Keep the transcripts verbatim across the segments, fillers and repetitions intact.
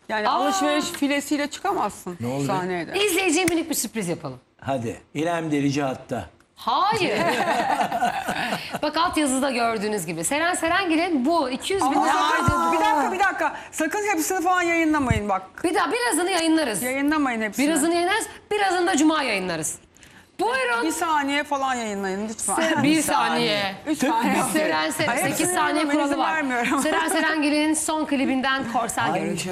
Yani Aa. alışveriş filesiyle çıkamazsın Ne oldu? sahneye de. İzleyiciye minik bir sürpriz yapalım. Hadi. İrem Derici hatta. Hayır. Bak alt yazıda gördüğünüz gibi. Seren Serengil'in bu iki yüz bin Ama lira sakın, harcadığı... bir dakika bir dakika. Sakın hepsini falan yayınlamayın bak. Bir daha birazını yayınlarız. Yayınlamayın hepsini. Birazını yayınlarız, birazını da cuma yayınlarız. Buyurun. Bir saniye falan yayınlayın lütfen. Se- bir saniye. Üç saniye. Seren Seren Hayır, sekiz hepsini saniye yayınlamaya kuralı izin var. vermiyorum. Seren Serengil'in son klibinden Korsan Ay görüntü. çok.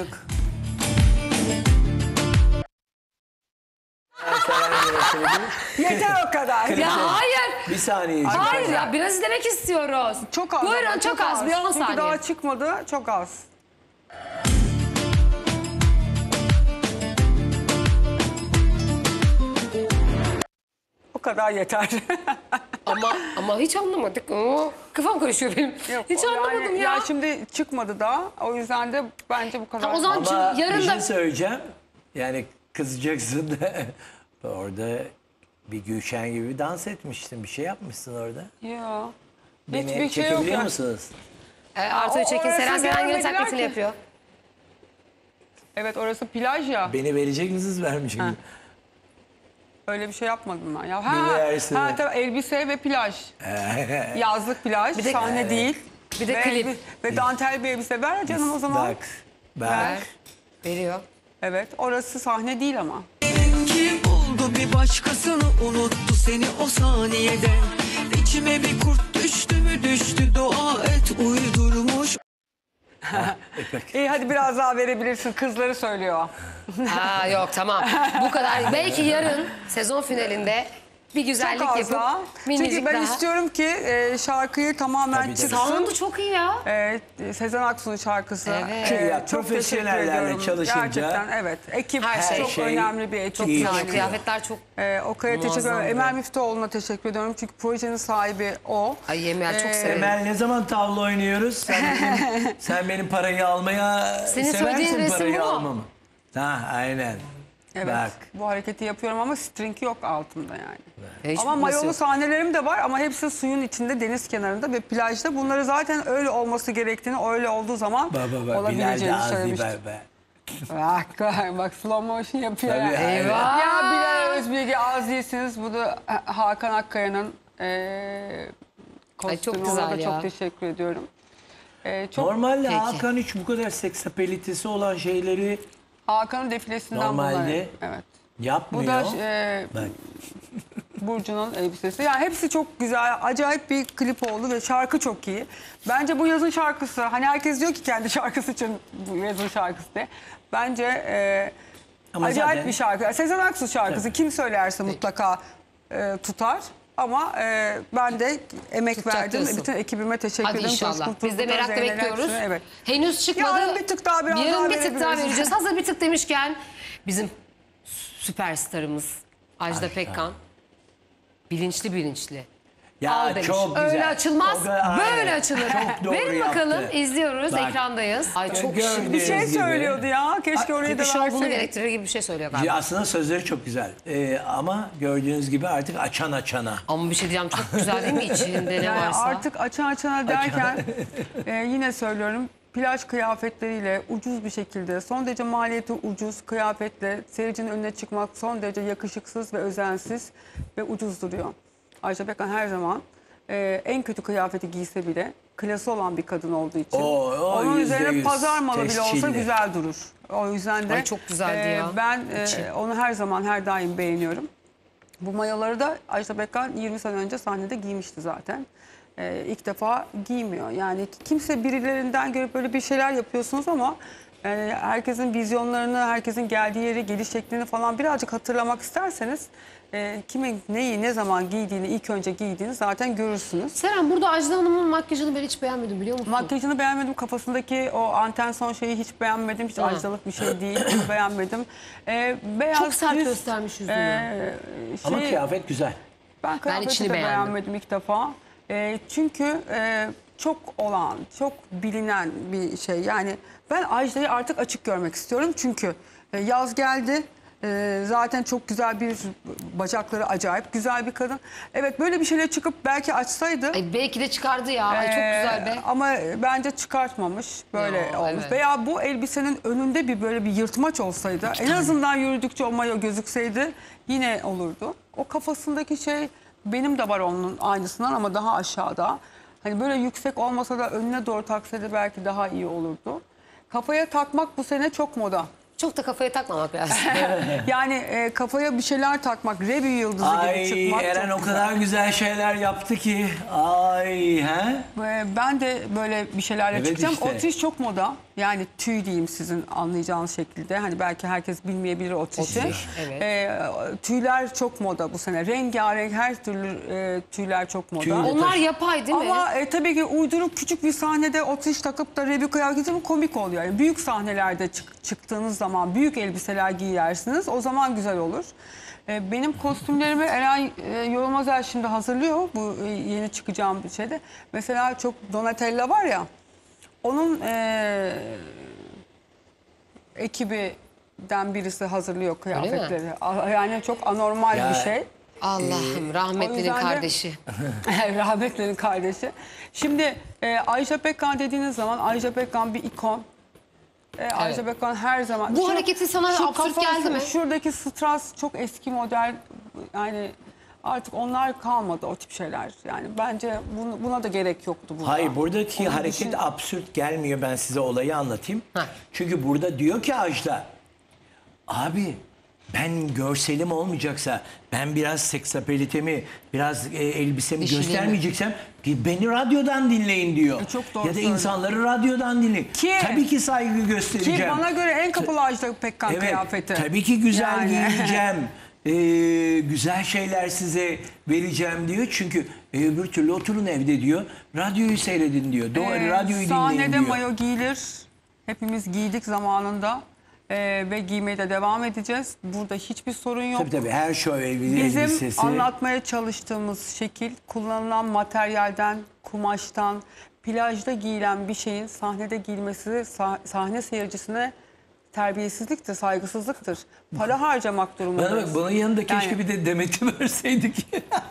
Yeter o kadar. Ya hayır. Bir saniye. Hayır ya biraz izlemek istiyoruz. Çok az. Buyurun ama, çok, az, bir on Çünkü saniye. daha çıkmadı çok az. O kadar yeter. Ama ama hiç anlamadık. Oo, kafam karışıyor benim. Yok, hiç o anlamadım yani- ya. Ya şimdi çıkmadı da o yüzden de bence bu kadar. Tamam, o zaman Ama Çünkü yarın bir da- şey söyleyeceğim. Yani kızacaksın da orada bir Gülşen gibi dans etmiştin. Bir şey yapmışsın orada. Ya. Beni Hiçbir şey yok çekebiliyor ya. musunuz? Ee, Artu'yu o- çekin. orası Seren Serengil'in görmediler taklitini ki. yapıyor. Evet orası plaj ya. Beni verecek misiniz, vermeyecek misiniz? Öyle bir şey yapmadım ben ya. Bir Ha, versene. ha tabii elbise ve plaj. Yazlık plaj, Bir de- sahne Evet. değil. Bir de ve, klip. Ve dantel bir elbise. Ver canım o zaman. Bak. Bak. Ver. Veriyor. Evet orası sahne değil ama. Kim oldu bir başkasını unuttu seni o saniyede. İçime bir kurt düştü mü düştü dua et uydurmuş. İyi hadi biraz daha verebilirsin. Kızları söylüyor. Aa yok tamam. Bu kadar. Belki yarın sezon finalinde bir güzellik Çok az yapıp daha. minicik Çünkü ben daha. istiyorum ki e, şarkıyı tamamen Tabii, tabii. çıksın. Sound'u çok iyi ya. Evet, Sezen Aksu'nun şarkısı. Evet. Ee, Ya, çok profesyonellerle teşekkür ediyorum. çalışınca Gerçekten evet. Ekip her şey- çok şey önemli bir ekip. çok iyi yani. çıkıyor. Kıyafetler çok... Ee, Okay'a teşekkür Muazzam ederim. duruyor. Emel Müftüoğlu'na teşekkür ediyorum. Çünkü projenin sahibi o. Ay Emel çok Ee, severim. Emel ne zaman tavla oynuyoruz? Sen benim, sen benim parayı almaya Senin söylediğin seversin, resim parayı bu mu? almamı. Ha aynen. Evet. Bak. Bu hareketi yapıyorum ama string yok altında yani. Ya hiç Ama bilmesi mayolu yok. sahnelerim de var ama hepsi suyun içinde, deniz kenarında ve plajda. Bunları zaten öyle olması gerektiğini, öyle olduğu zaman Bak bak bak. Bilal de olabileceğini az değil söylemiştim. be. be. Bak bak bak slow motion yapıyor. Tabii, ya. aynen. Eyvah. Ya Bilal Özbilgi az değilsiniz. Bu da Hakan Akkaya'nın eee Ay, çok kostümü. güzel Ona da ya. çok teşekkür ediyorum. Eee, çok Normalde Peki. Hakan hiç bu kadar seksapelitesi olan şeyleri Hakan'ın defilesinden Normalde bunlar. Evet. Bu yapmıyor. da eee Bak. Burcu'nun elbisesi. Yani hepsi çok güzel, acayip bir klip oldu ve şarkı çok iyi. Bence bu yazın şarkısı, hani herkes diyor ki kendi şarkısı için bu yazın şarkısı diye. Bence e, Ama acayip zaten- bir şarkı. Sezen Aksu şarkısı Tabii. kim söylerse mutlaka e, tutar. Ama e, ben de emek Tutacak verdim. diyorsun. Bütün ekibime teşekkür Hadi ederim. inşallah. Coşkun Biz de Turgut'a, merakla Zeynep bekliyoruz. hepsine, Evet. Henüz çıkmadı. Yarın bir tık daha, biraz Yarın daha bir tık daha verebiliriz. vereceğiz. Hazır bir tık demişken bizim süperstarımız Ajda Ajda. Pekkan. Bilinçli bilinçli. Ya Al demiş. çok güzel. Öyle açılmaz, O kadar- böyle aynen. açılır. Çok doğru Verin yaptı. bakalım, izliyoruz, Bak. ekrandayız. Ay çok Gördüğünüz şık. Bir şey gibi. söylüyordu ya. Keşke orayı da Çünkü şov bunu verseydik. gerektirir gibi bir şey söylüyor Ya galiba. aslında sözleri çok güzel. Ee, ama gördüğünüz gibi artık açan açana. Ama bir şey diyeceğim, çok güzel değil mi içinde ne Yani varsa? artık açan açana derken e, yine söylüyorum plaj kıyafetleriyle ucuz bir şekilde son derece maliyeti ucuz kıyafetle seyircinin önüne çıkmak son derece yakışıksız ve özensiz ve ucuz duruyor. Ajda Pekkan her zaman e, en kötü kıyafeti giyse bile klası olan bir kadın olduğu için O- o onun yüzde üzerine yüz pazar malı bile olsa tescilli. güzel durur. O yüzden de Ay, çok güzeldi ya. ben e, İçi. onu her zaman her daim beğeniyorum. Bu mayoları da Ajda Pekkan yirmi sene önce sahnede giymişti zaten. Ee, ilk defa giymiyor. Yani kimse birilerinden görüp böyle bir şeyler yapıyorsunuz ama yani herkesin vizyonlarını, herkesin geldiği yeri, geliş şeklini falan birazcık hatırlamak isterseniz e, kimin neyi ne zaman giydiğini ilk önce giydiğini zaten görürsünüz. Seren, burada Ajda Hanım'ın makyajını ben hiç beğenmedim biliyor musun? Makyajını beğenmedim. Kafasındaki o anten son şeyi hiç beğenmedim. Hiç Hı. ajdalık bir şey değil. Hiç beğenmedim. Ee, beyaz Çok sert yüz, göstermiş yüzünü. e, Ama şey- kıyafet güzel. Ben kıyafeti içini de beğendim. beğenmedim ilk defa. Ee, çünkü e, çok olan, çok bilinen bir şey. Yani ben Ajda'yı artık açık görmek istiyorum. Çünkü e, yaz geldi. Ee, zaten çok güzel bir bacakları acayip güzel bir kadın. Evet böyle bir şeyle çıkıp belki açsaydı. Ay, belki de çıkardı ya. Ay, çok güzel be. Ee, Ama bence çıkartmamış. Böyle Yo, olmuş. evet. Veya bu elbisenin önünde bir böyle bir yırtmaç olsaydı. En azından yürüdükçe o mayo gözükseydi yine olurdu. O kafasındaki şey benim de var onun aynısından ama daha aşağıda. Hani böyle yüksek olmasa da önüne doğru taksaydı belki daha iyi olurdu. Kafaya takmak bu sene çok moda. Çok da kafaya takmamak lazım. Yani e, kafaya bir şeyler takmak, revi yıldızı Ay gibi çıkmak Eren çok o kadar güzel şeyler yaptı ki. Ay he? Ee, Ben de böyle bir şeylerle Evet çıkacağım. işte. Otriş çok moda. Yani tüy diyeyim sizin anlayacağınız şekilde. Hani belki herkes bilmeyebilir otrişi. Otriş, evet. Ee, tüyler çok moda bu sene. Rengarenk her türlü e, tüyler çok moda. Tüy de Onlar yapay değil mi? Ama e, tabii ki uydurup küçük bir sahnede otriş takıp da revi kıyafeti bu komik oluyor. Yani büyük sahnelerde çık- çıktığınız zaman büyük elbiseler giyersiniz. O zaman güzel olur. E, benim kostümlerimi Eren e, Yorulmazer şimdi hazırlıyor. Bu e, yeni çıkacağım bir şeyde. Mesela çok Donatella var ya. Onun e, ekibinden birisi hazırlıyor kıyafetleri. A- Yani çok anormal Ya- bir şey. Allah'ım O rahmetlinin yüzden de- kardeşi. Rahmetli'nin kardeşi. Şimdi e, Ajda Pekkan dediğiniz zaman Ajda Pekkan bir ikon. E, Ajda Pekkan her zaman. Bu hareketi sana absürt kafası- geldi mi? Şuradaki strass çok eski model. Yani artık onlar kalmadı o tip şeyler. Yani bence bun- buna da gerek yoktu burada. Hayır buradaki Onun hareket dışında- absürt gelmiyor, ben size olayı anlatayım. Ha. Çünkü burada diyor ki Ajda, abi ben görselim olmayacaksa, ben biraz seksapelitemi, biraz e, elbisemi Dişiliğimi. göstermeyeceksem ki beni radyodan dinleyin diyor. E, çok doğru ya da söylüyor. insanları radyodan dinleyin. Ki- Tabii ki saygı göstereceğim. Ki bana göre en kapalı Ajda Pekkan Evet, kıyafeti. tabii ki güzel Yani. giyineceğim. Ee, güzel şeyler size vereceğim diyor. Çünkü e, öbür türlü oturun evde diyor. Radyoyu seyredin diyor. Doğru, Ee, radyoyu dinleyin sahnede diyor. mayo giyilir. Hepimiz giydik zamanında. Ee, ve giymeye de devam edeceğiz. Burada hiçbir sorun yok. Tabii tabii her şov elbise, Bizim elbisesi. anlatmaya çalıştığımız şekil kullanılan materyalden, kumaştan, plajda giyilen bir şeyin sahnede giyilmesi sah- sahne seyircisine terbiyesizliktir, saygısızlıktır. Para harcamak Bana durumundayız. bak, bunun yanında keşke Yani- bir de Demet'i verseydik.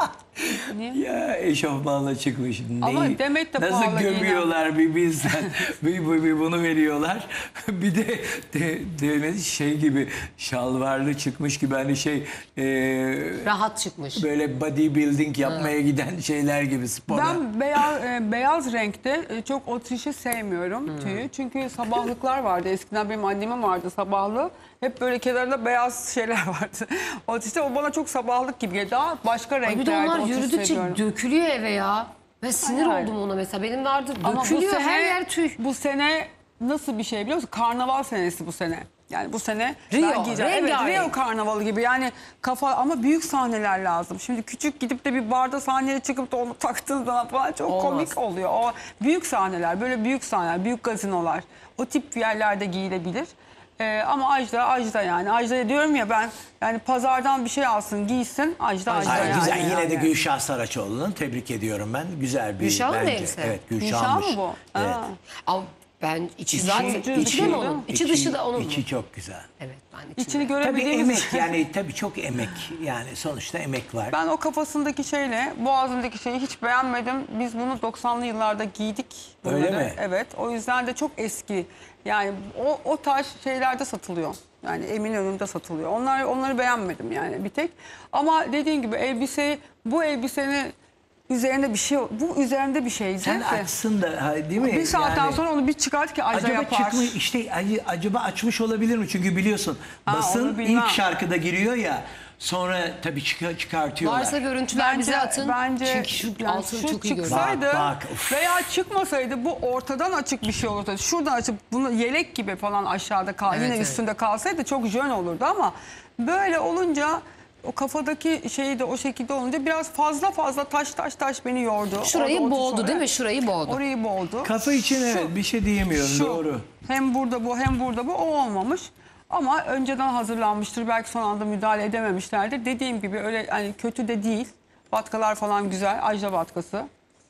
Niye? Ya eşofmanla çıkmış. Ama Neyi- Demet de nasıl pahalı gömüyorlar bir bilsen. bir, bir, bir bunu veriyorlar. bir de, de Demet şey gibi şalvarlı çıkmış gibi hani şey e, Rahat çıkmış. böyle bodybuilding yapmaya giden şeyler gibi spora. Ben beyaz, e, beyaz renkte e, çok otrişi sevmiyorum tüyü. Çünkü sabahlıklar vardı. Eskiden benim annemin vardı sabahlı. Hep böyle kenarında beyaz şeyler vardı. Otrişte o bana çok sabahlık gibi geldi. Daha başka Ay, bir de renklerde onlar otriş yürüdükçe seviyorum. dökülüyor eve ya. Ben sinir Hayır. oldum ona mesela. Benim vardı Ama bu dökülüyor sene- her yer tüy. Bu sene nasıl bir şey biliyor musun? Karnaval senesi bu sene. Yani bu sene Rio, ben giyeceğim. Evet, rengarenk. Rio karnavalı gibi. Yani kafa ama büyük sahneler lazım. Şimdi küçük gidip de bir barda sahneye çıkıp da onu taktığın zaman falan çok Olmaz. komik oluyor. O büyük sahneler, böyle büyük sahneler, büyük gazinolar. O tip yerlerde giyilebilir. Ee, ama Ajda, Ajda yani. Ajda'ya diyorum ya ben yani pazardan bir şey alsın, giysin. Ajda, Ajda Hayır, yani. güzel. Yine de yani. Gülşah Saraçoğlu'nu tebrik ediyorum ben. Güzel bir Gülşah'ın mı bence. elbise? Evet, Gülşah Gülşah'mış. mı bu? Evet. Aa. Ama ben içi, İçi- zaten içi- içi de mi onun? içi- İçi dışı da onun mu? İçi çok güzel. Evet ben içinde. İçini Tabii görebildiğimiz emek yani tabii çok emek yani sonuçta emek var. Ben o kafasındaki şeyle boğazındaki şeyi hiç beğenmedim. Biz bunu doksanlı yıllarda giydik. Öyle bunları. mi? Evet. O yüzden de çok eski. Yani o o tarz şeylerde satılıyor. Yani Eminönü'nde satılıyor. Onlar onları beğenmedim yani bir tek. Ama dediğin gibi elbiseyi bu elbisenin üzerinde bir şey bu üzerinde bir şey. Sen Zevkle. açsın da ha, değil mi? Bir saatten Yani sonra onu bir çıkart ki Ajda acaba yapar. çıkmış işte ac- acaba açmış olabilir mi? Çünkü biliyorsun Ha, basın onu bilmem. ilk şarkıda giriyor ya, sonra tabii çık- çıkartıyorlar. Varsa görüntüler bize atın. Bence Çünkü şu yani altını şu çok iyi görüyorum. çıksaydı Bak, bak, uf. veya çıkmasaydı bu ortadan açık bir şey olurdu. Şuradan açıp bunu yelek gibi falan aşağıda kal, Evet, yine evet. üstünde kalsaydı çok jön olurdu ama böyle olunca o kafadaki şeyi de o şekilde olunca biraz fazla fazla taş taş taş beni yordu. Şurayı Orada boğdu otursa- değil mi? Şurayı boğdu. Orayı boğdu. Kafa için evet bir şey diyemiyorum, Şu, doğru. hem burada bu hem burada bu o olmamış. Ama önceden hazırlanmıştır. Belki son anda müdahale edememişlerdir. Dediğim gibi öyle hani kötü de değil. Vatkalar falan güzel. Ajda vatkası.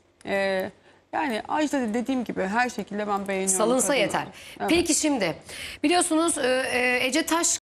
Ee, yani Ajda da dediğim gibi her şekilde ben beğeniyorum. Salınsa kadını. yeter. Evet. Peki şimdi biliyorsunuz e, e, Ece Taş